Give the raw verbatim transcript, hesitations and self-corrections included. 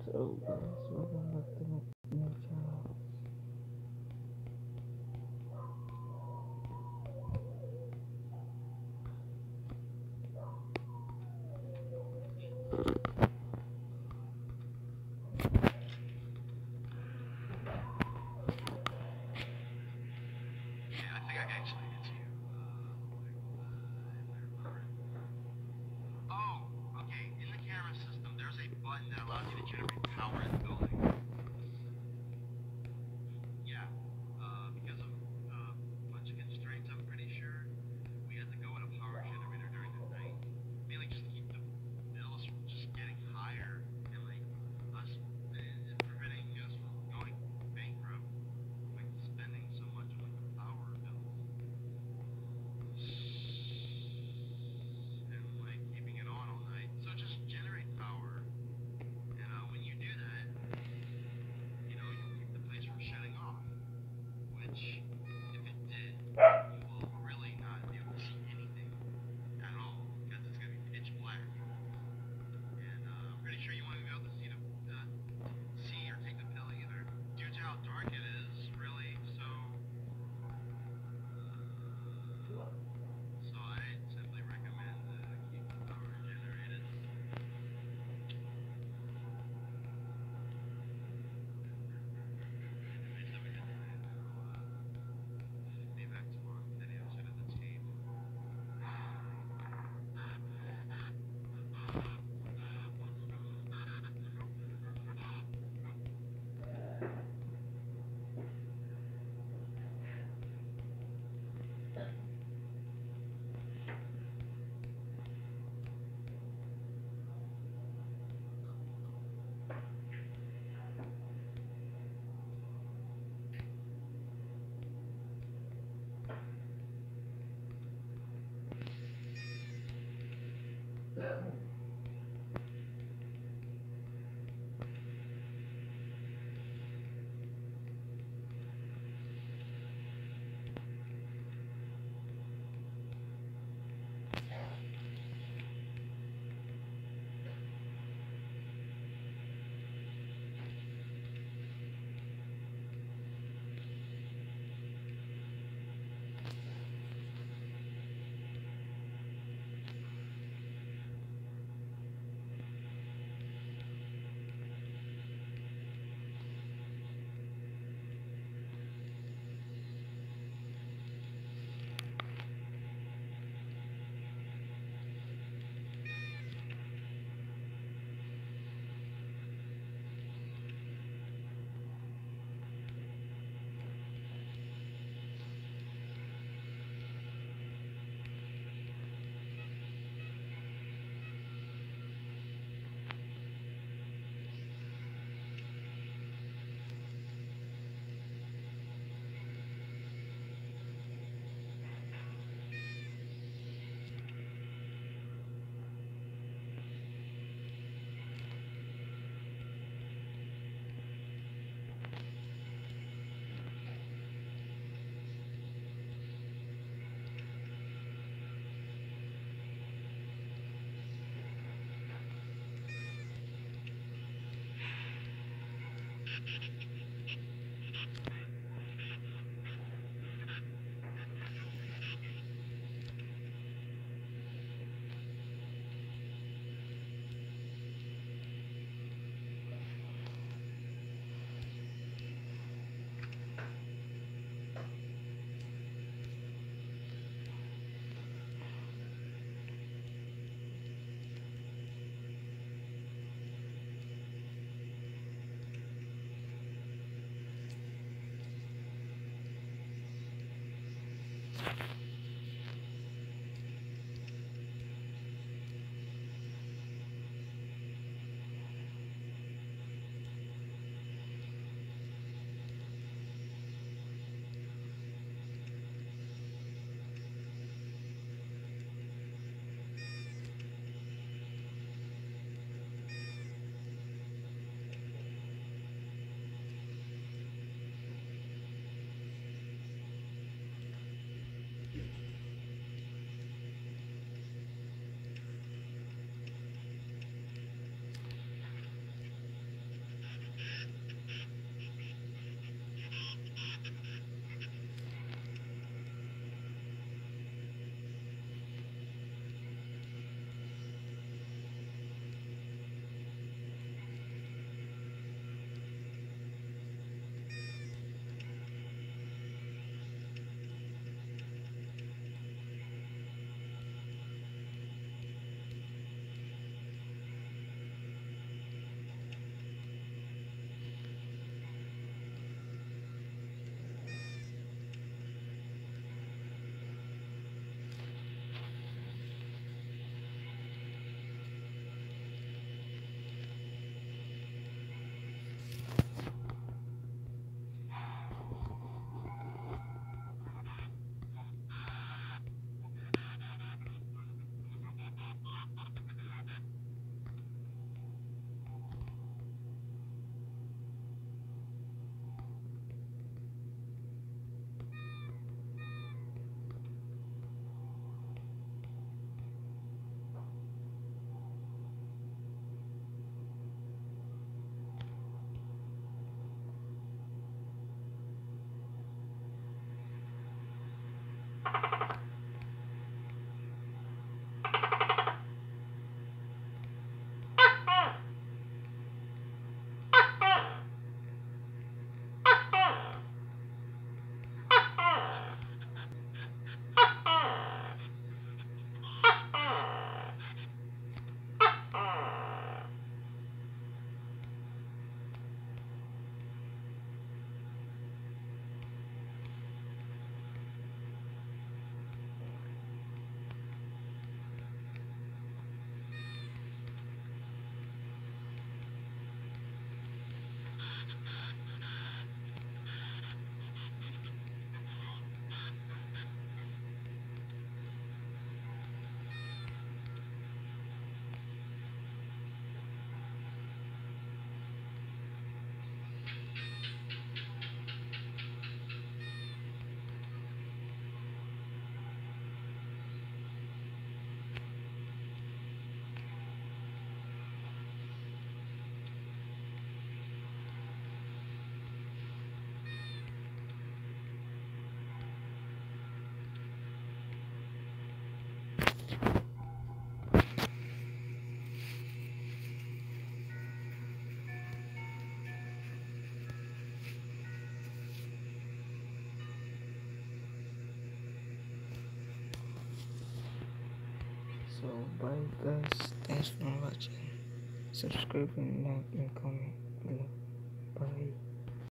So guys, welcome back to my new channel. Yeah, I think I can actually get you. Uh, oh, okay. In the camera system, there's a button that allows you to generate power in the building. Yeah. Uh, because of uh, a bunch of constraints, I'm pretty sure we had to go with a power generator during the night, mainly just to keep the bills from just getting higher and like us and preventing us from going bankrupt, like spending so much on like the power bills. And like keeping it on all night. So just generate power, and uh, when you do that, you know you'll keep the place from shutting off. Which, if it did, you will really not be able to see anything at all because it's gonna be pitch black. And uh, I'm pretty sure you won't even be able to see the uh, see or take the pill either, due to how dark it is. Really, so so I simply recommend uh, keep the power generated. Be back tomorrow with any episode of the team. So bye guys, thanks for watching. Subscribe and like and comment below.